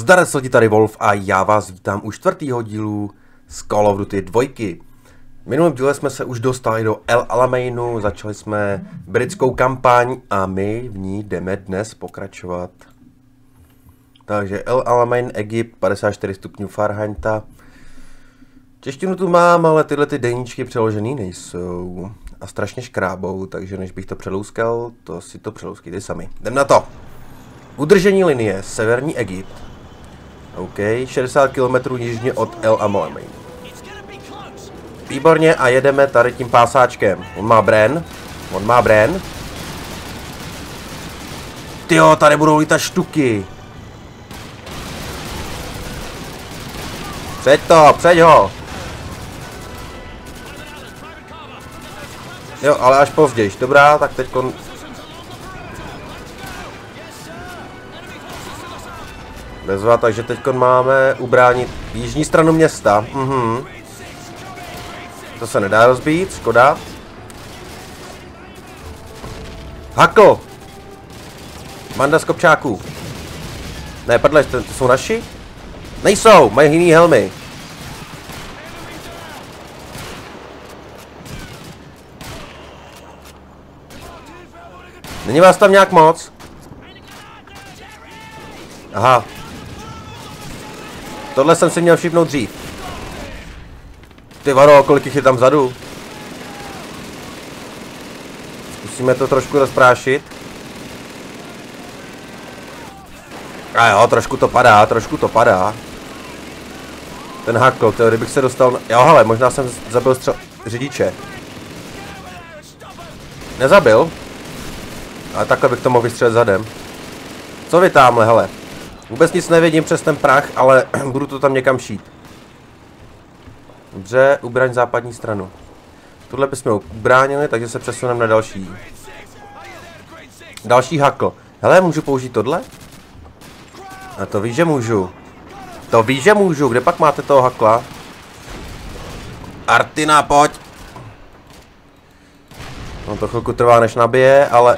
Zdar se tady Wolf a já vás vítám u 4. dílu z Call of Duty 2. V minulém díle jsme se už dostali do El Alameinu, začali jsme britskou kampaň a my v ní jdeme dnes pokračovat. Takže El Alamein, Egypt, 54 stupňů Fahrenheita. Češtinu tu mám, ale tyhle ty deníčky přeložený nejsou. A strašně škrábou, takže než bych to přelouskal, to si to přelouskejte sami. Jdem na to! Udržení linie, severní Egypt. OK, 60 km jižně od El Alamein. Výborně a jedeme tady tím pásáčkem. On má Bren. Tyjo, tady budou lítat štuky. Přeď ho. Jo, ale až později. Dobrá, tak teďkon... Bezva, takže teďkon máme ubránit jižní stranu města. To se nedá rozbít, škoda. Hakl! Banda z kopčáků. Ne, prdle, to jsou naši? Nejsou, mají jiný helmy. Není vás tam nějak moc? Aha. Tohle jsem si měl všimnout dřív. Ty varo, kolik jich je tam vzadu. Zkusíme to trošku rozprášit. A jo, trošku to padá. Ten hakl, to kdybych se dostal na... Jo, hele, možná jsem zabil řidiče. Nezabil? Ale takhle bych to mohl vystřelit zadem. Co vy tamhle, hele? Vůbec nic nevidím přes ten prach, ale budu to tam někam šít. Dobře, ubraň západní stranu. Tuhle bychom ubránili, takže se přesuneme na další. Další hakl. Hele, můžu použít tohle? A to víš, že můžu. Kde pak máte toho hakla? Artina, pojď. No to chvilku trvá, než nabije, ale...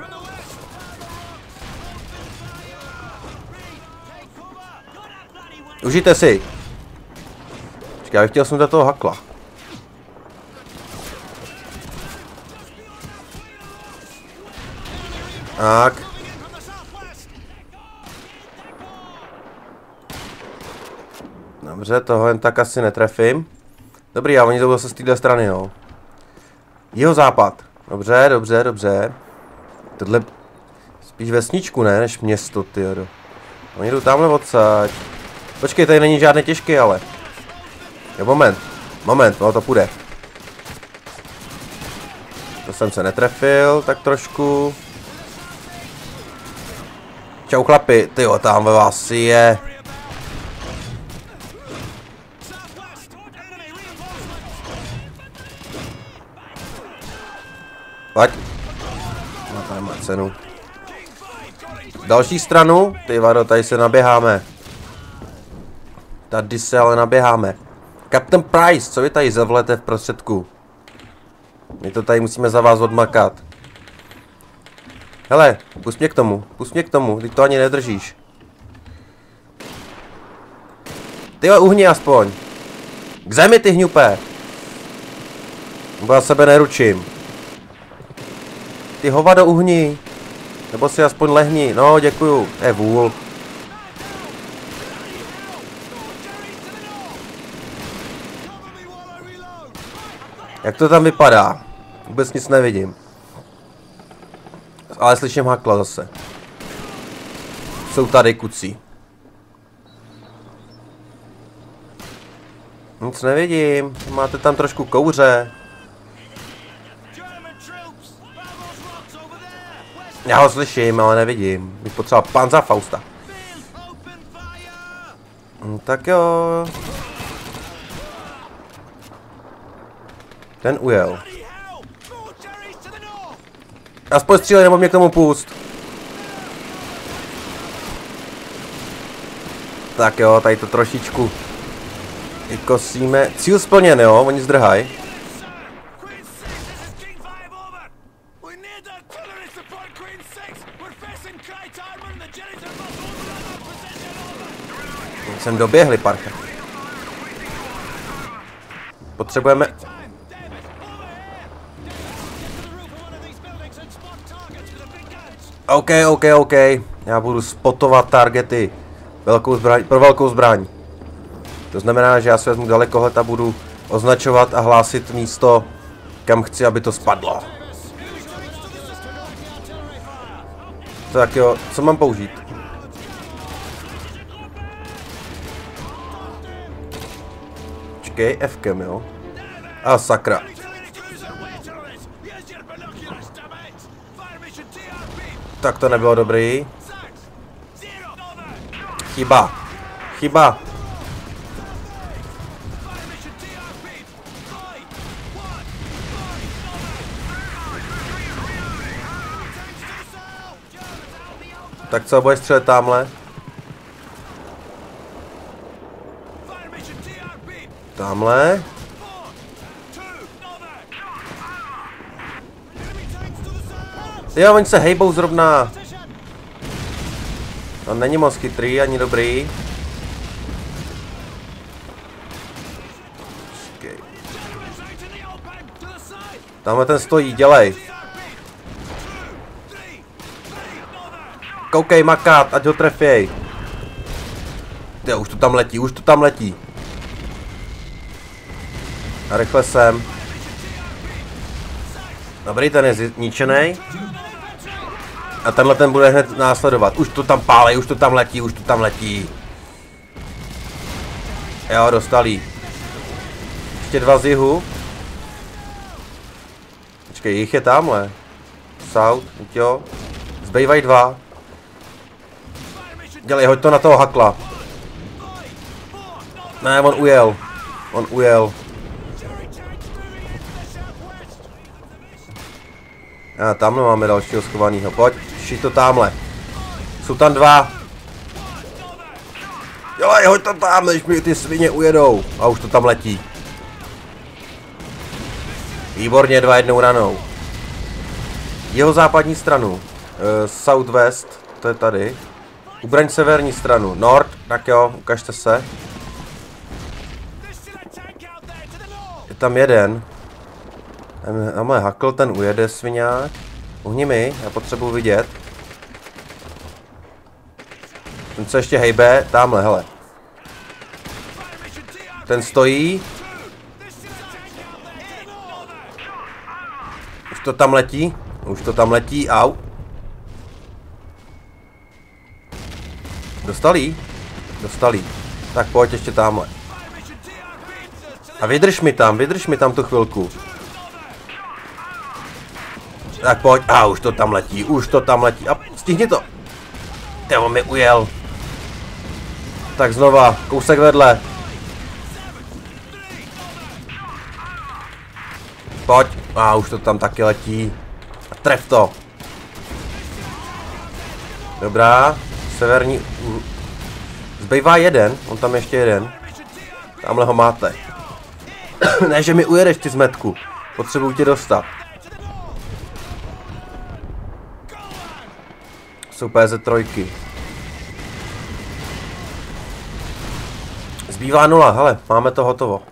Užijte si. Počkej, já bych chtěl sundat toho hakla. Tak. Dobře, toho jen tak asi netrefím. Dobrý, a oni jdou zase z téhle strany, jo. Jihozápad. Dobře. Tohle spíš vesničku, ne, než město, tyjo. Oni jdou tamhle odsaď. Počkej, tady není žádný těžký, ale. Jo, moment, no to půjde. To jsem se netrefil, tak trošku. Čau chlapi, tyjo, tam ve vás je. Pojď. No to nemá cenu. Další stranu, ty vado, tady se naběháme. Tady se ale naběháme. Captain Price, co vy tady zavlete v prostředku? My to tady musíme za vás odmakat. Hele, pust mě k tomu, teď to ani nedržíš. Ty uhni aspoň. K zemi, ty hňupe. Nebo já sebe neručím. Ty hovado uhni. Nebo si aspoň lehni, no děkuju, vůl. Jak to tam vypadá? Vůbec nic nevidím. Ale slyším hakla zase. Jsou tady kucí. Nic nevidím. Máte tam trošku kouře. Já ho slyším, ale nevidím. Bych potřeboval Panzerfausta. Tak jo. Ten ujel. Aspoň střílej, nebo mě k tomu pust. Tak jo, tady to trošičku vykosíme. Cíl splněn, jo, oni zdrhají. Jsem doběhli, parcha. Potřebujeme... OK. Já budu spotovat targety. Pro velkou zbraň. To znamená, že já si vezmu dalekohled a budu označovat a hlásit místo, kam chci, aby to spadlo. Tak jo, co mám použít? Počkej, F-kem, jo? A sakra. Tak to nebylo dobrý. Chyba. Tak co, budeš střelit tamhle? Tamhle? Jo, oni se hejbou zrovna. On není moc chytrý, ani dobrý. Počkej. Tamhle ten stojí, dělej. Koukej, makát, ať ho trefěj. Jo, už to tam letí. A rychle sem. Dobrý, ten je zničený. A tenhle ten bude hned následovat. Už to tam pálej, už to tam letí. Jo, dostali. Ještě 2 z jihu. Počkej, jich je tamhle. South, jo. Zbývají 2. Dělej, hoď to na toho hakla. Ne, on ujel. A tamhle máme dalšího schovanýho. Pojď, šít to tamhle. Jsou tam 2. Dělej, hoď to tam, než mi ty svině ujedou. A už to tam letí. Výborně, 2 jednou ranou. Jeho západní stranu. Southwest, to je tady. Ubraň severní stranu. North, tak jo, ukažte se. Je tam jeden. Tamhle hakl, ten ujede sviňák. Uhni mi, já potřebuji vidět. Ten se ještě hejbe, tamhle, hele. Ten stojí. Už to tam letí, au. Dostali? Tak pojď ještě tamhle. A vydrž mi tam tu chvilku. Tak pojď, a už to tam letí, a stihni to. Tevo mi ujel. Tak znova, kousek vedle. Pojď, a už to tam taky letí. A tref to. Dobrá, severní. Zbývá jeden, on tam ještě jeden. Tamhle ho máte. Ne, že mi ujedeš, ty zmetku. Potřebuji tě dostat. Jsou PZ3. Zbývá 0, hele, máme to hotovo.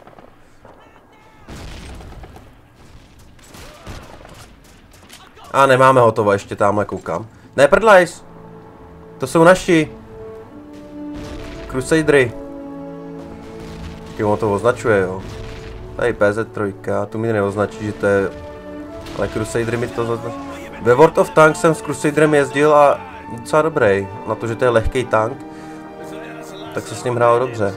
A nemáme hotovo, ještě tamhle koukám. Ne, prdlajs. To jsou naši. Crusadery. On to označuje, jo. Tady PZ3, tu mi neoznačí, že to je... Ale Crusadery mi to označí. Ve World of Tanks jsem s Crusaderem jezdil a docela dobrý. Na to, že to je lehký tank, tak se s ním hrálo dobře.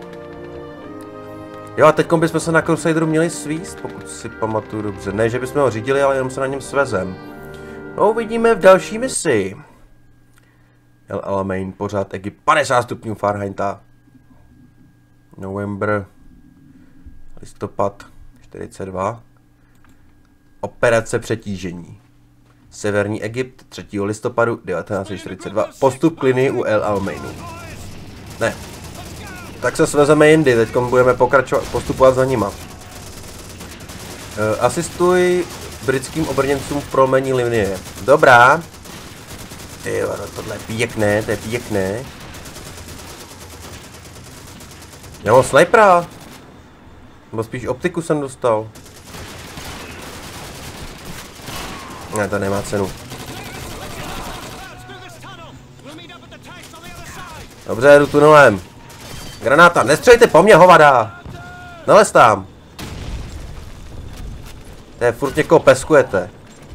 Jo, a teďkom bychom se na Crusaderu měli svíst, pokud si pamatuju dobře. Ne, že bychom ho řídili, ale jenom se na něm svezem. No, uvidíme v další misi. El Alamein, pořád Egypt, 50 stupňů Fahrenheita. November, listopad 42. Operace přetížení. Severní Egypt, 3. listopadu 1942. Postup k linii u El Alameinu. Ne. Tak se svezeme jindy, teď budeme postupovat za nima. Asistuj britským obrněncům v prolomení linie. Dobrá. Jo, tohle je pěkné, to je pěkné. Já mám snajpera. Nebo spíš optiku jsem dostal. Ne, to nemá cenu. Dobře, jdu tunelem. Granáta, nestřelejte po mně, hovada! Nalez tam. To je furt někoho peskujete.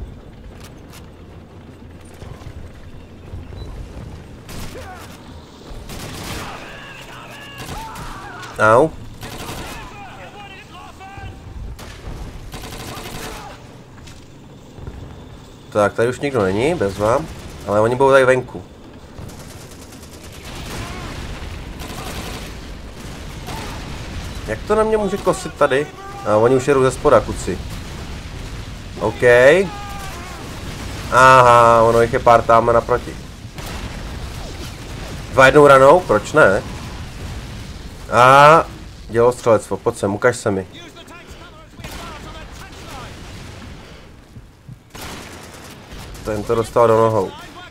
Au. Tak, tady už nikdo není, bez vám. Ale oni budou tady venku. Jak to na mě může kosit tady? A oni už jedou ze spoda, kuci. OK. Aha, ono jich je pár tam naproti. Dva jednou ranou? Proč ne? A dělostřelectvo, pojď sem, ukaž se mi. Ten to dostal do nohou.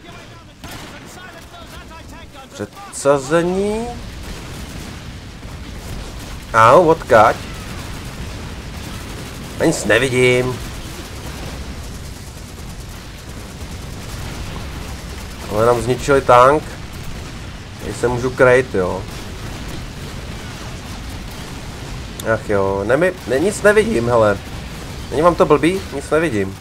Předsazení. Au, odkaď. Já nic nevidím. Ale nám zničili tank. Tady se můžu krejt, jo. Ach jo, nic nevidím, hele. Není vám to blbý? Nic nevidím.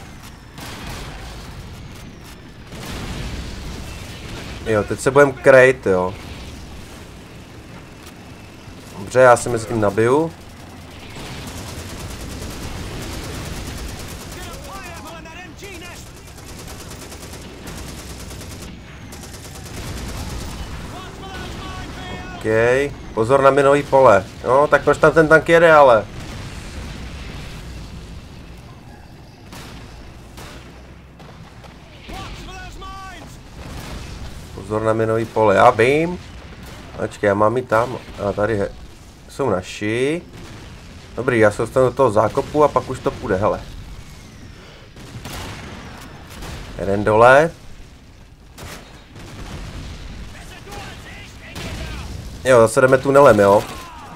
Jo, teď se budem krejt, jo. Dobře, já se mezi tím nabiju. OK, pozor na minový pole. No, tak proč tam ten tank jede, ale? Pozor na minový pole, já vím. Počkej, já mám jít tam. A tady jsou naši. Dobrý, já se dostanu do toho zákopu a pak už to půjde, hele. Jeden dole. Jo, zase jdeme tunelem, jo.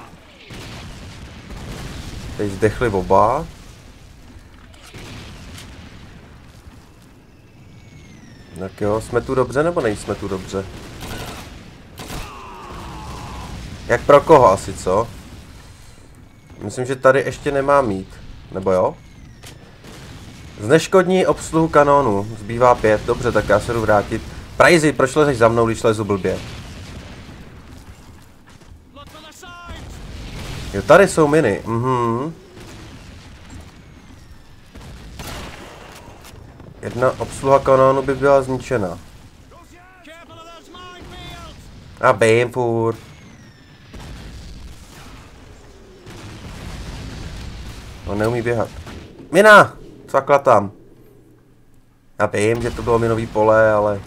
Teď zdechli oba. Tak jo, jsme tu dobře nebo nejsme tu dobře? Jak pro koho asi, co? Myslím, že tady ještě nemá mít. Nebo jo? Zneškodní obsluhu kanónu. Zbývá 5. Dobře, tak já se jdu vrátit. Prajzi, proč lezeš za mnou, když lezu blbě? Jo, tady jsou miny. Jedna obsluha kanónu by byla zničena. A bejím furt. On neumí běhat. Mina! Cvakla tam. Já vím, že to bylo minový pole, ale...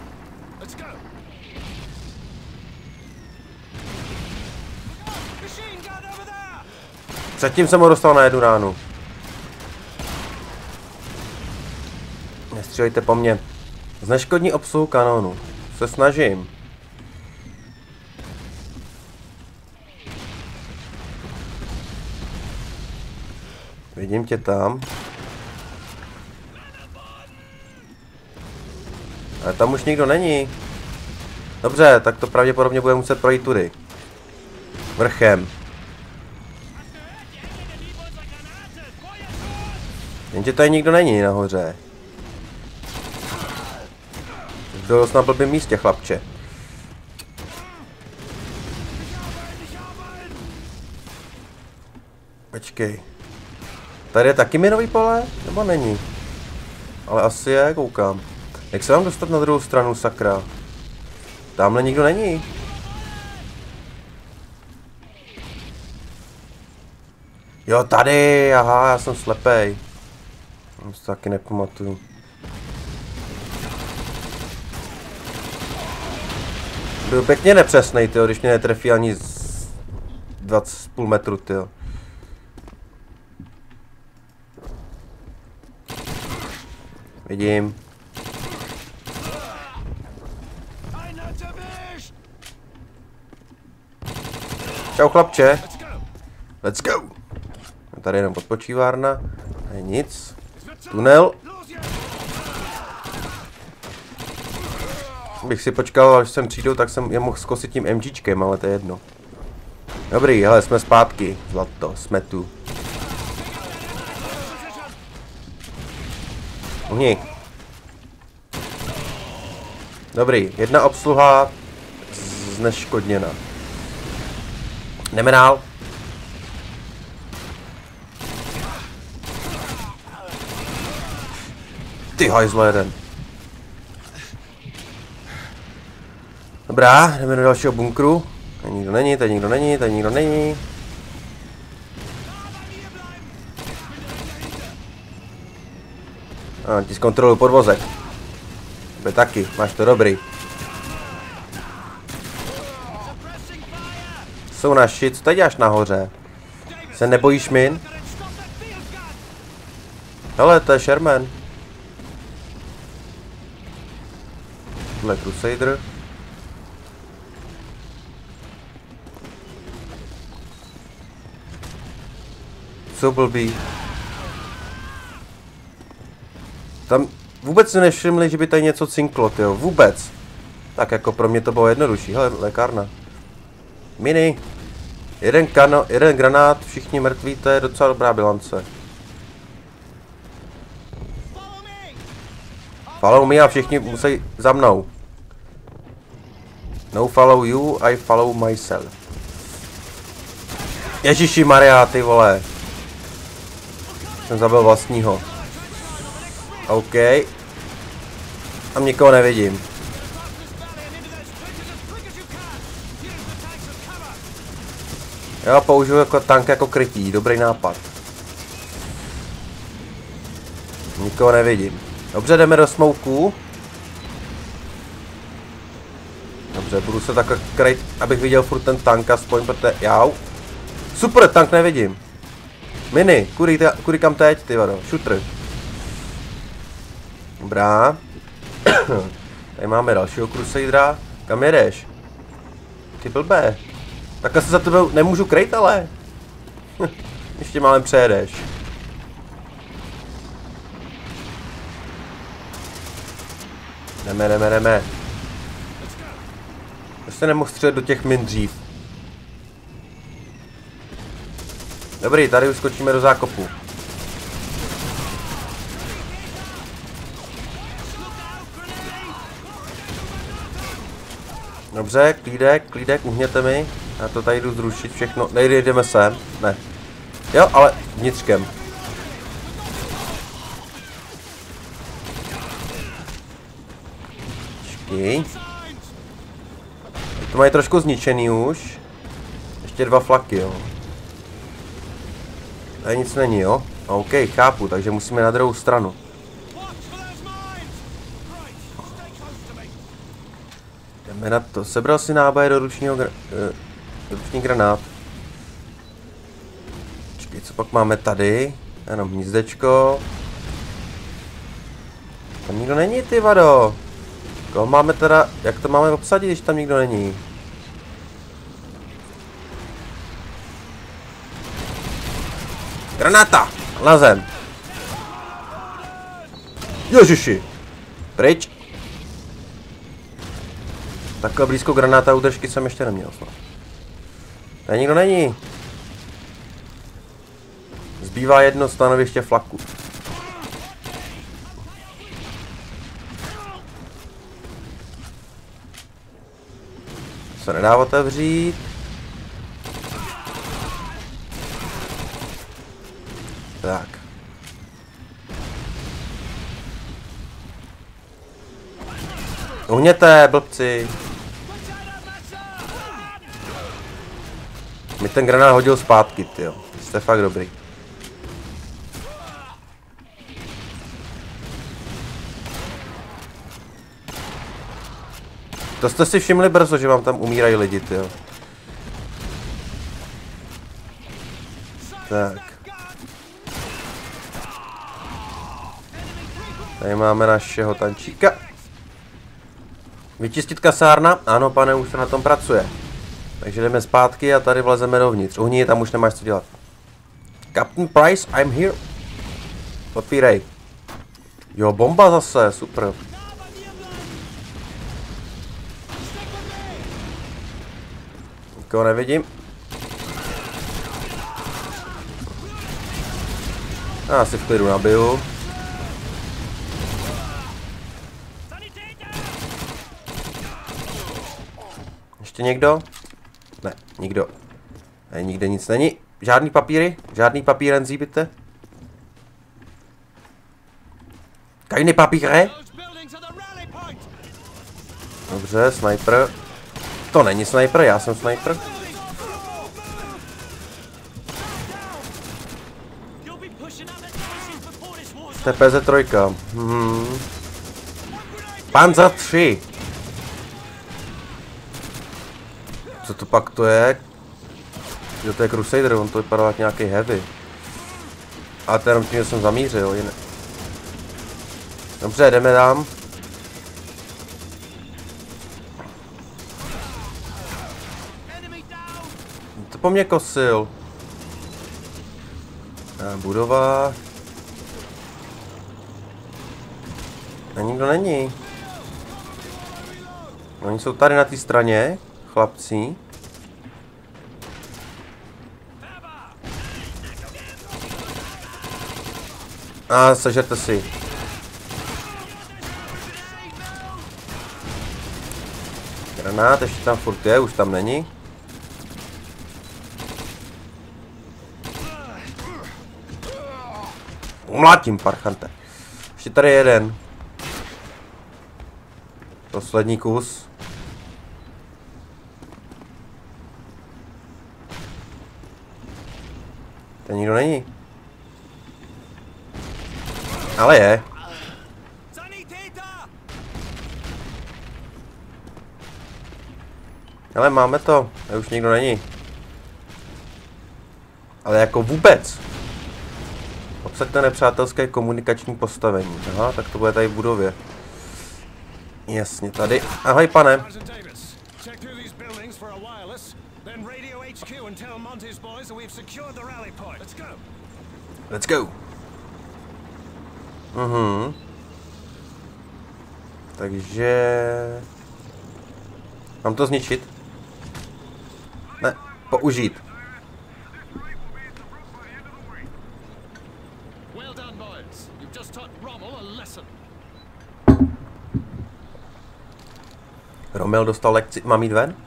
Předtím jsem ho dostal na jednu ránu. Nestřílejte po mně. Zneškodní obsluhu kanónu. Se snažím. Vidím tě tam. Ale tam už nikdo není. Dobře, tak to pravděpodobně bude muset projít tudy. Vrchem. Jenže tady nikdo není nahoře. Byl dost na blbým místě, chlapče. Počkej. Tady je taky minový pole? Nebo není? Ale asi je, koukám. Jak se mám dostat na druhou stranu, sakra? Tamhle nikdo není. Jo, tady, aha, já jsem slepej. Já si to taky nepamatuju. Byl pěkně nepřesnej, tyjo, když mě netrefí ani z 20,5 metru, tyjo. Vidím. Čau, chlapče. Let's go! Tady jenom podpočívárna. Tady nic. Tunel. Bych si počkal, až sem přijdou, tak jsem je mohl zkosit tím MGčkem, ale to je jedno. Dobrý, hele, jsme zpátky. Zlato, jsme tu. Uhni. Dobrý, jedna obsluha zneškodněna. Jdeme dál. Ty hajzlo jeden. Dobrá, jdeme do dalšího bunkru. Tady nikdo není, tady nikdo není, tady nikdo není. A ti zkontroluji podvozek. Tebe taky, máš to dobrý. Jsou naši, co tady děláš nahoře? Se nebojíš min? Hele, to je Sherman. Tohle je Crusader. Co blbý. Tam vůbec si nevšimli, že by tady něco cinklo, tyjo. Vůbec. Tak jako pro mě to bylo jednodušší. Hele, lékárna. Mini. Jeden granát, všichni mrtví, to je docela dobrá bilance. Follow me a všichni musí za mnou. No follow you, I follow myself. Ježiši Maria, ty vole. Jsem zabil vlastního. OK. Tam nikoho nevidím. Já použiju jako tank jako krytí, dobrý nápad. Nikoho nevidím. Dobře, jdeme do smoku. Dobře, budu se takhle kryt, abych viděl furt ten tank aspoň, protože jau. Super, tank nevidím. Mini, kudy kam teď, ty vado, shooter. Dobrá. Tady máme dalšího Crusadera. Kam jedeš? Ty blbé. Takhle se za tebe nemůžu kryt, ale. Ještě málem přejedeš. Jdeme. Prostě nemohl střelit do těch min dřív. Dobrý, tady už skočíme do zákopu. Dobře, klídek, uhněte mi. Já to tady jdu zrušit všechno. Jdeme sem. Ne. Jo, ale vnitřkem. Počkej. To mají trošku zničený už. Ještě 2 flaky, jo. Tady nic není, jo? OK, chápu, takže musíme na druhou stranu. Jdeme na to. Sebral si náboje do ruční granát. Počkej, co pak máme tady? Jenom hnízdečko. Tam nikdo není, ty vado. Koho máme teda, jak to máme obsadit, když tam nikdo není? Granáta! Na zem! Ježiši! Pryč! Takhle blízko granáta údržky jsem ještě neměl snad. Tady nikdo není. Zbývá jedno stanoviště flaku. Se nedá otevřít. Tak. Uhněte, blbci. Mi ten granát hodil zpátky, tyjo. Jste fakt dobrý. To jste si všimli brzo, že vám tam umírají lidi, tyjo. Tak. Tady máme našeho tančíka. Vyčistit kasárna? Ano, pane, už se na tom pracuje. Takže jdeme zpátky a tady vlezeme dovnitř. Uhni, tam už nemáš co dělat. Captain Price, I'm here. Otvírej. Jo, bomba zase, super. Nikoho nevidím. Já si v klidu nabiju. Ještě někdo? Ne, nikdo. Ne, nikde nic není. Žádný papíry? Žádný papírencí byte? Kajný papíre? Dobře, sniper. To není sniper, já jsem sniper. TPZ-3. Panzer 3. Co to pak to je? Jo, to je Crusader, on to vypadá jak nějaký heavy. A to jenom tím, že jsem zamířil. Jiné. Dobře, jdeme tam. To po mně kosil. Budova. A nikdo není. Oni jsou tady na té straně, chlapci. A sežerte si. Granát, ještě tam furt je, už tam není. Umlátím, parchante. Ještě tady jeden. Poslední kus. Ten nikdo není. Ale je. Ale máme to. A už nikdo není. Ale jako vůbec. Obsaďte nepřátelské komunikační postavení. Aha, tak to bude tady v budově. Jasně, tady. Ahoj, pane. Let's go. Takže... Mám to zničit? Ne, použít. Rommel dostal lekci. Mám jít ven?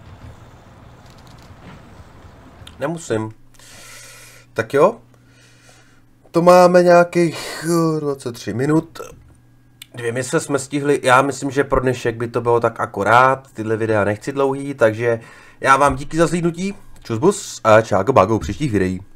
Nemusím. Tak jo. To máme nějakých 23 minut. 2 mise jsme stihli. Já myslím, že pro dnešek by to bylo tak akorát. Tyhle videa nechci dlouhý, takže já vám díky za zhlídnutí. Čus bus a čáko bago příštích videí.